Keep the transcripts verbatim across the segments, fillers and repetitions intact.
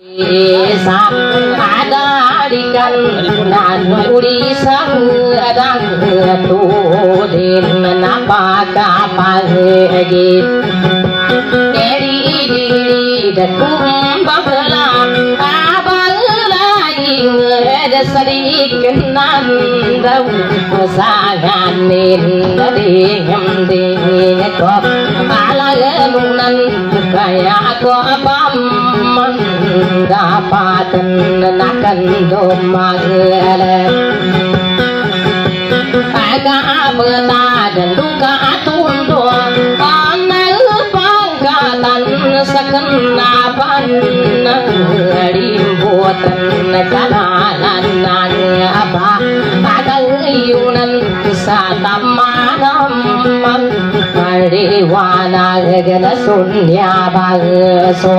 Sa ada dikan nan udi sang adang tu din napa kapagi eri diri dakum babla abal lagi sedik nan dau sangan min dingam ding kop ala nunan kaya ko pam dapatan nakan domagale aga beta dan duka tundo panal pangkatan sakenapan rimbutan kananan apa ada yunan satamanam mariwana gana sunya bagso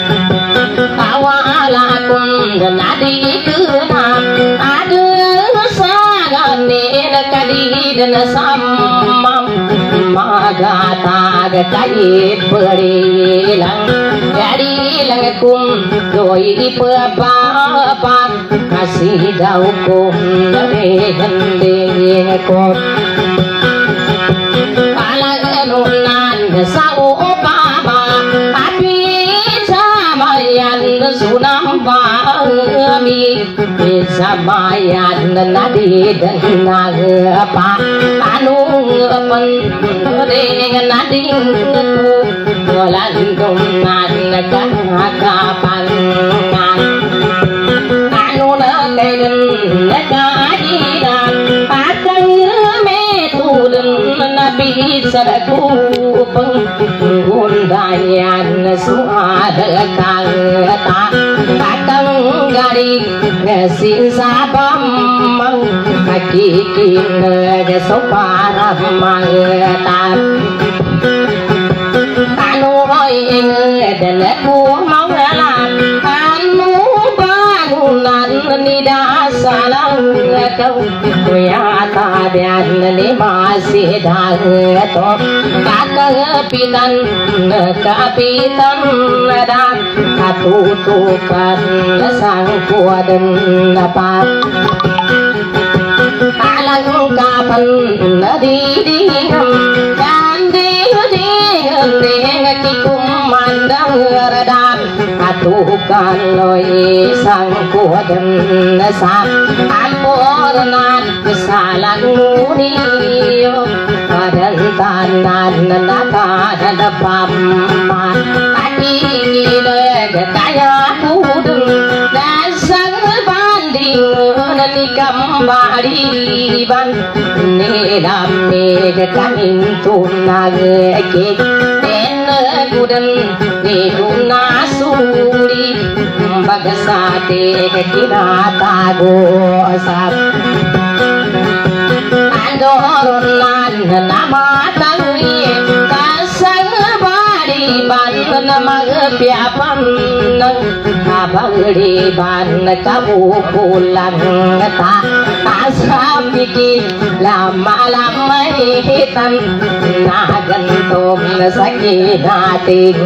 awalakum nadi kenam ada sagane kadi dan samam magata kai berilang jadi langkum doi papa kasih daukum dari hending ko alanunan sau papa api samayan sunam bami samayan nadi dan apa anu pen dengan nadi tu landung nan kapan anu negen nagajidan akan metuden nabi sadaku pengundayan suada kata akan gari sin sabam hakikin soparam mangta anu ing dan ku mau lan anu bangunan nida salang kau ya tabian ni masih dato kata pitan kapitan dan atutukan sang kuadan apa alang kapan di dingam dan di dingam dengan kumandang redam atukan loi sang kuadan sa ampornan kesalan munio padan tanan nata dan pamma ati le kaya mudeng dan sang banding nani kambari ban ne damme kamin tunage ke den guden ne tunasuri bagasate kinata gosap andorunan nama tangi kasang bari ban magpiapan abagdi ban kamu pulang ta asapiki lama lama hitam nagantung sakinating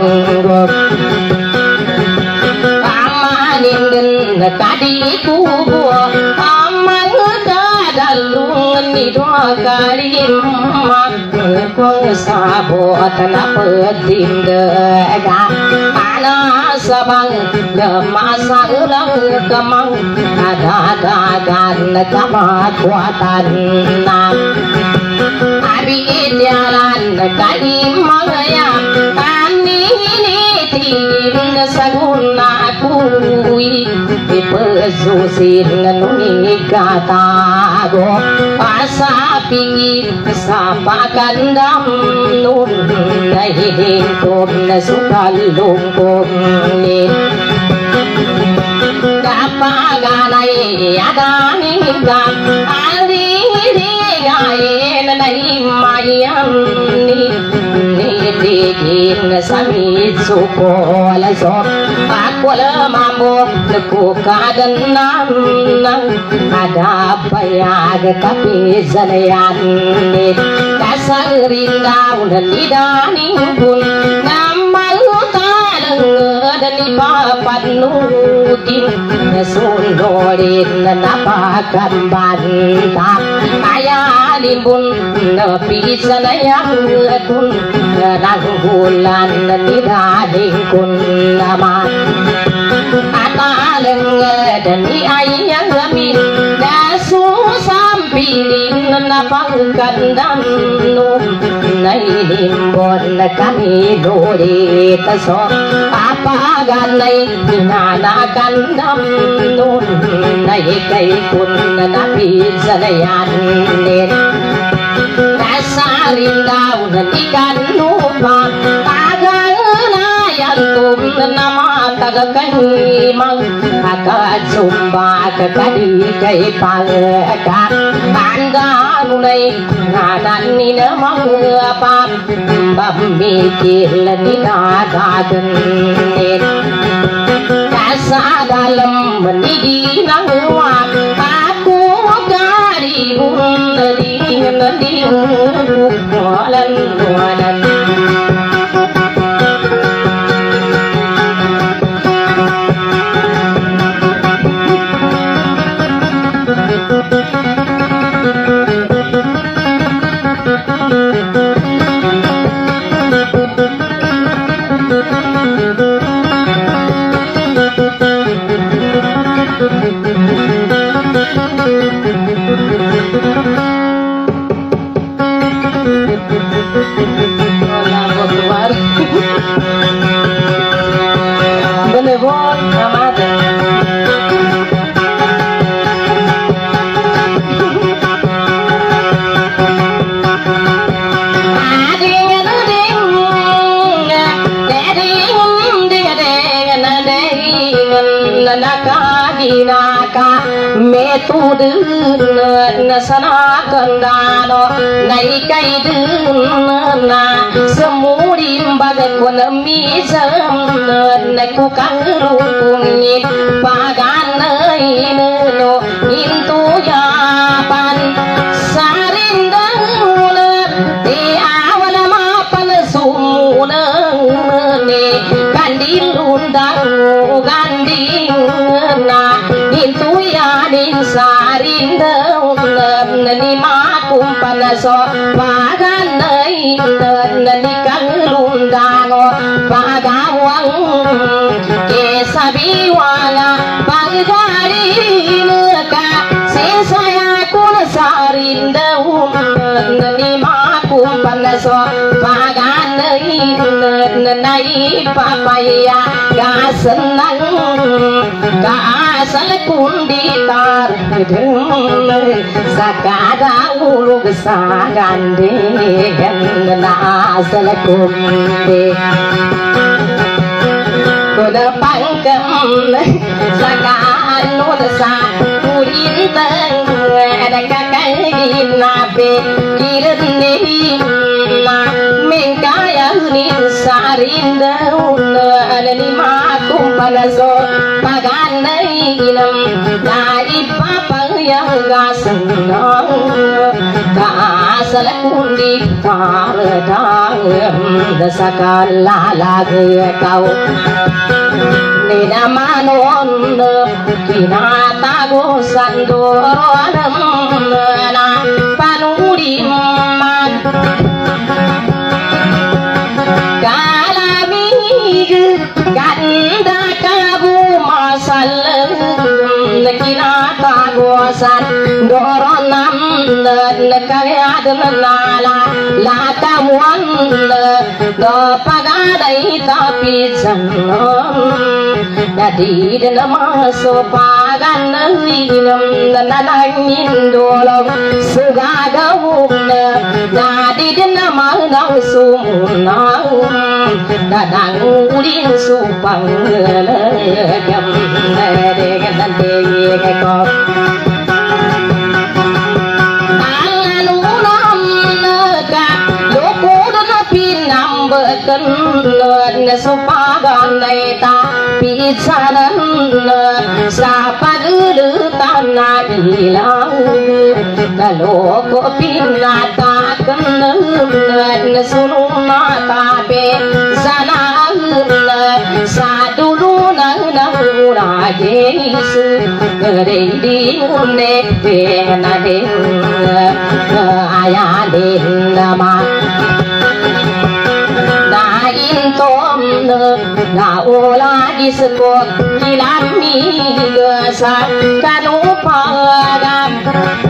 amanin kadi kubu amang kadalung ni dua kali mak kong sabot na pedin dega ana sabang gemasa ulang kemang ada dagan kamat kuatan nam abi jalan kali mangayam ani ni tin saguna kui pesusin nuni kata go asa pingi sapa kandam nun nahi tom sukal lungkong ni dapa ganai ada ningam ali digain nahi mayam ni digin samit sukol so akol mambo ku kadan nam nang ada payag tapi zalayan ni kasarin daun lidani pun namal ta dan ni papat nutin sundorin napa kambanta kaya limbun pisan yang kun nang bulan nidading kun nama ataleng dani ayang gamin dasu sampilin napa kandam nu nai limbon kami dori taso apa ganai nana kandam nun nai kai kun napi zalayan nen kasarin daun ikan lupa tagal nayantum nama tagakai mang akad sumba kakadi kai pangka bangga nunai nanan ni nama apa bamikil dinadagan nen dalam menidi nangwa aku dari dari dari walan walan tu đơn sana kandano nai kai đơn na semu dim bagai kon mi sam nai ku kangru pungi pagan nai no intu ya pan sarinda di awal ma pan sumuna ne kandil undang ganding na intu ya din sarinda nani makum panaso pagan nai nani kanglundango pagawang ke sabiwala pagari neka sesaya kun sarinda nani makum panaso pagan nai nai papaya gasenang gasal kundi tar sakada ulug sagande ganna asal kundi kuda pangkam sakan sa kurintang ada kakai nabe kirni na mengkaya ni sarinda anani makum panaso paganai nam dari papa yang gasenang kasal kundi paradang dasakala lagi kau nina manon kinata go sandoram na panuri man kalami ganda kabu masal kinata go san doronam nakayad nala la tawan do pagadai tapi sanam dadi nama so pagan hinam nanangin dolong sugagawum dadi nama nang sumunang dadang ulin supang legam dengan nanti kekop beken supagan ta pisanan sapa dulu tanah hilang kalau ko pinata kenen sunuma tabe sana sa dulu nang nang Yesu Reidi ngunde Dena dena Ayah dena ma Na intom Na ola disekot Kilami Gesak Kanupagam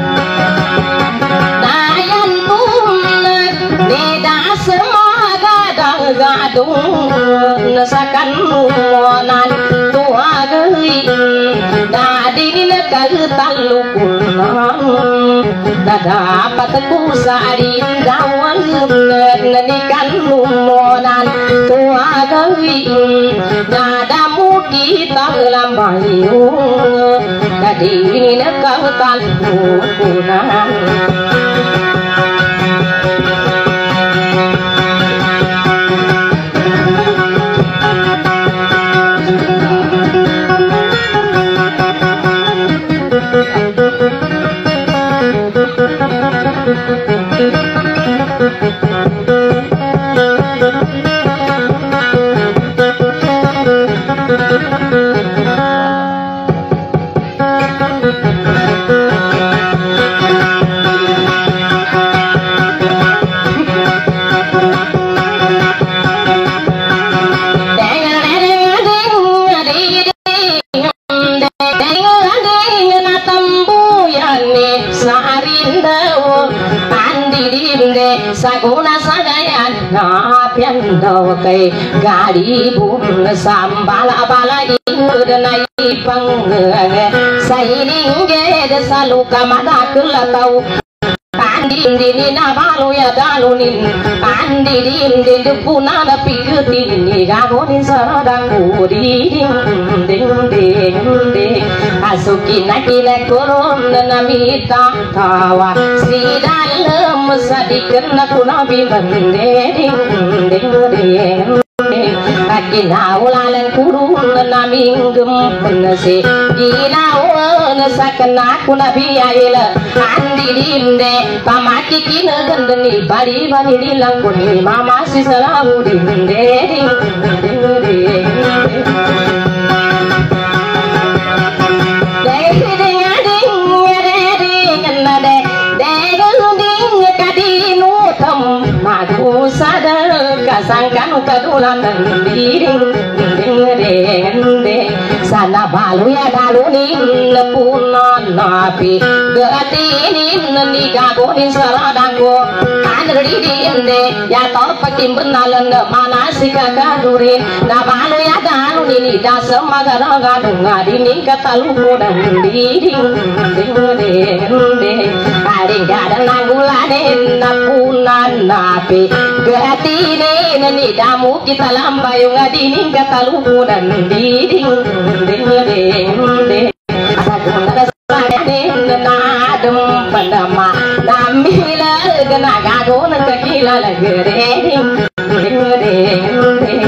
Nayan tumnet Neda semaga Gadung Nasakan Muanan Tua gei Dadin Kalukunan Dapat kusari Dawan Nanikan Muanan Tua gei Nadamu kita lambayu Dadin Kalukunan Saguna sagayan na piando kay gari bun sambala bala ingud na ipang sa ininge de saluka madakula tau Andin dini na balu ya dalunin Andin dini puna na pigutin ni gamonin saradang kudi ding ding ding ding Asuki na kina kurun na mita tawa Sidalem sadikan na kunabi mande ding ding ding Kinaulan kurun na minggem penase Kinaulan sakana kunabi ayela Andi dinde pamati kina gandani bari bari dilang kuni mama si salamu dinde ding ding ding ding Aku sadar kasangkan kadulan ding ding ding ding sana balu ya dalunin punan napi gatinin nigagonin saladanggo andri dinde ya tor pakim benalan mana sikagadurin na balu ya dalunin ida semagara gadung adinin kataluko dan ding ding ding ding aring gadang nangulanin punan napi gatine nani damu kita lambayung adinin kataluku dan diding ding ding ding asaguna saladin nadum pandama namila gana gago na kakila lagere ding ding ding ding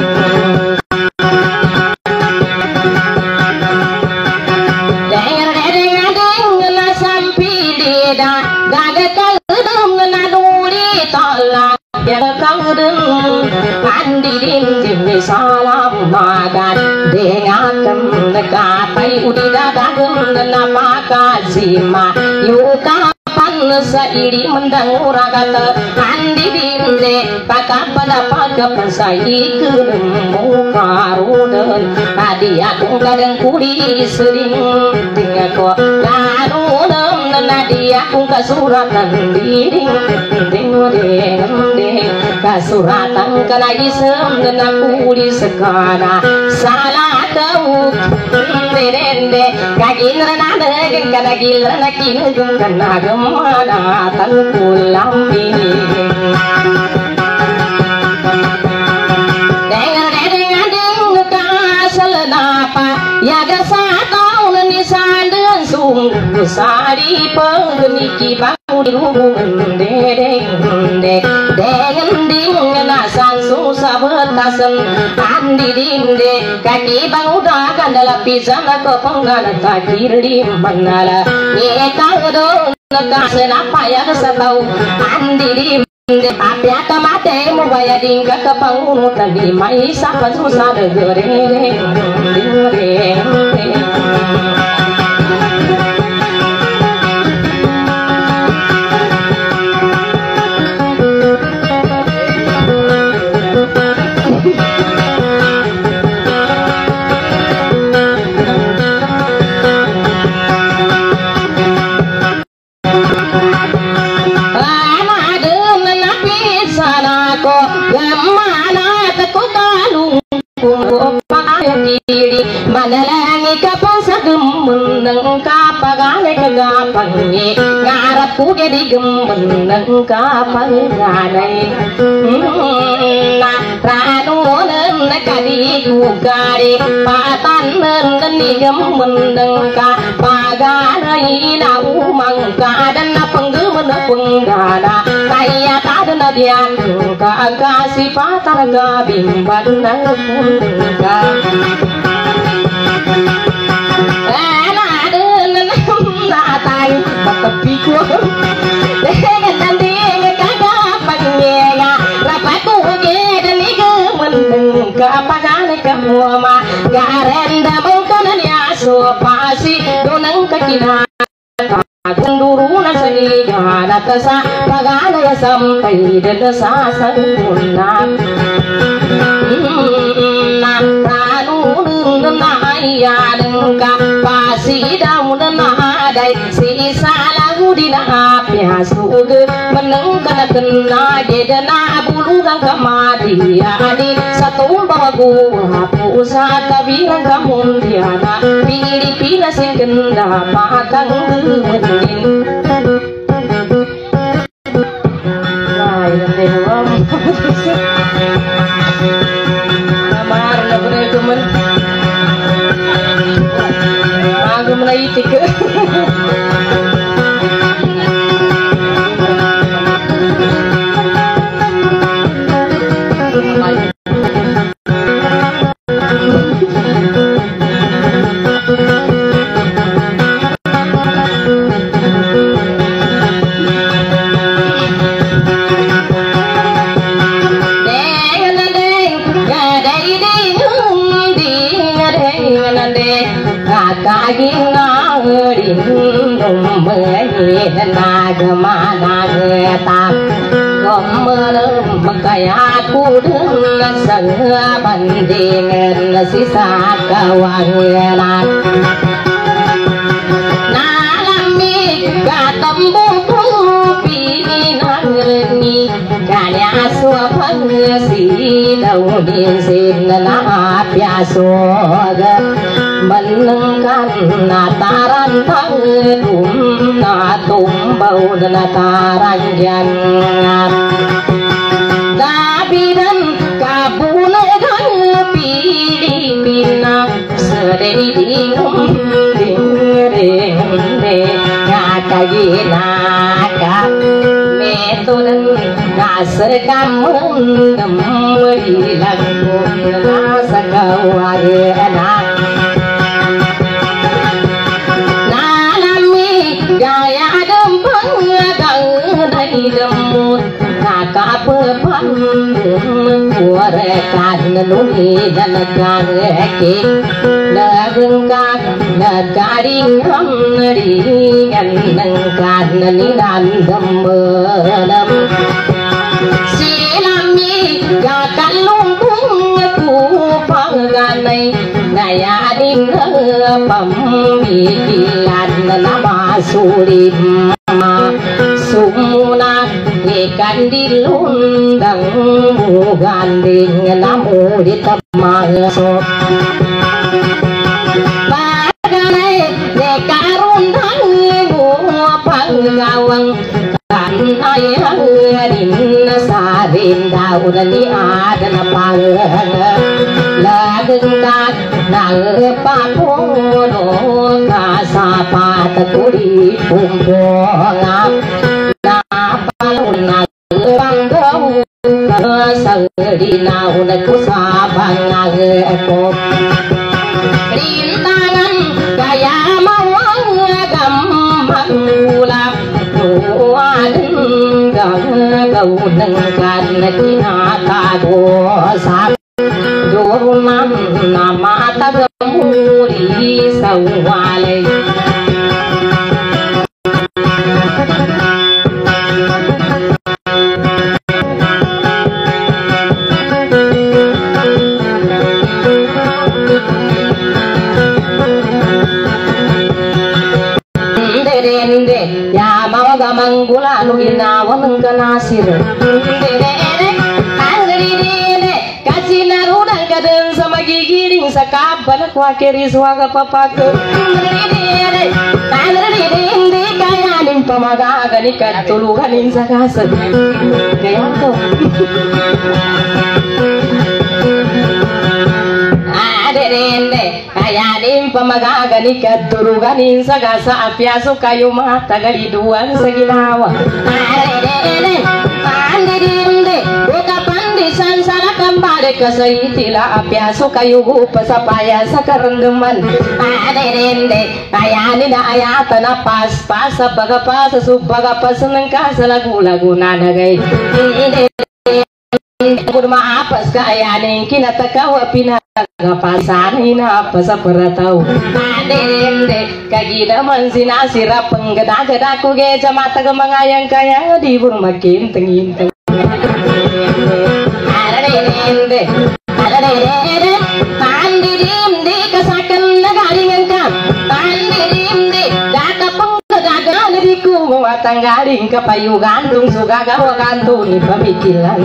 salam makan dengakan kapai udida dagun nama kasima yukapan sairi mendangur kata andi dinde pakap pada pakap sai keremu karudan adi aku kadang kuli sering tingako karudan nadi aku kasuratan ding ding ding ding kasuratan kana isem dan aku di sekana salah tahu merende kagin renade kana gil nakin gum kana gemana tankulam ini dengar dengar ding kasal napa ya gasa tahu ni sandan sung sari pengeniki bangun di hubungan deng deng deng ding nasan susah betasen andi dinde kaki bang udah kan dalam pisang ke penggalan takir di manala nyekang do nekasen apa ya kesatau andi dinde tapi aka mate mau bayar dingga ke pangun tadi mai sapan susah deng deng deng deng kapan sagem kapagane kagapangye ngarap ku gedi gemeneng kapagane na ranunen kadi gugari patanen ni gemeneng kapagane nau mangka dan penggemen penggana kaya tadana dian kasih patar gabimban punga tapi ku dengan nanti kagak pengenga rapaku dan iku mendeng ke apa kali kamu mah garenda bukan ya sopasi donang kekina genduru nasani gana tesa pagana ya sampai desa sempurna ya dengka pasi daun nadai sisa lagu dina piasuge menengkana kena gedana bulu kang kamari adi satu bawa gua pusat kabilang kamundiana pilih pilih sing kenda patang gemenin lain dewa amar labne kumen aku mulai tiga. Kayaku dengan segala bandingan sisa kawangan nalami katembung pinan reni kanya suapan si daudin sin na piasoga menengkan nataran tangdum na tumbau nataran jangan dan kabuna dan pilipina sedih dingum dingring de ngakagina ka metoden nasar kamun demuri lagu nasa kawana nalami gaya dempang dai demut kapepan kuarekan nuni dan kaki lagengkan lagaring ringan nengkan nidan demenem silami gakan lumpung kupanganai daya din pemikiran nama sulim sumuna ikan dilundang ganding namu di temaso bagai nekarundang panggawang kan ayang din sarin daun ni adan pang lagengkat nang papono kasapat kuri pumponga napaluna banggau sangdina unaku sabang ageko rintangan gaya mawang gampang ulap nuaden gau nengkan kinata dosa dorunan nama tagemuri sawalai ya mau gamang gula nu inawan kenasir kasih narudang kadang sama gigiring sakaban wakiri swaga papaku tanridi kaya nim pamaga gani katulu ganin sakasa kaya to aderende kaya nim pamaga gani katulu ganin sakasa apyaso kayu mata gali duan saginawa aderende andirinde buka pandisan sana kembali ke seitila apyaso kayu pasapaya sakarendeman aderende kaya ni na ayata na pas pas baga pas subaga pas nengka lagu-lagu nanagay kurma apas kaya ning kinatakawa pinagapasan ina apa sa paratau aderende kagina man sinasira penggeda-geda ku ge jamata gemangayang kaya di burmakin tengin teng aderende aderende andirim di kasakan nagaringan kam andirim di data penggeda diriku muatang garing kapayu gantung sugaga wa gantung ni pamikiran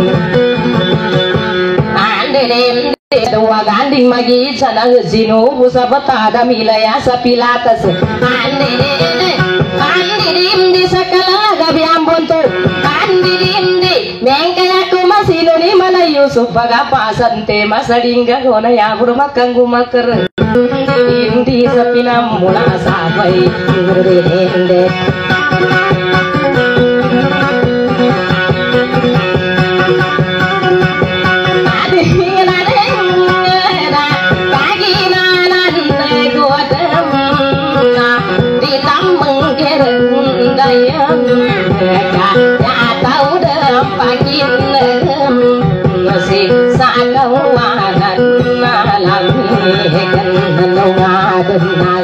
andirim di dua ganding magi sana zino busabata ada milaya sapilatas andirim andirim di sakala gabi ambonto andirim di mengkaya ku masino ni mana Yusuf baga pasante masadingga gona ya burmakang gumaker indi sapina mula sabai ngurende Sa kawanan na lang kan nanawagan na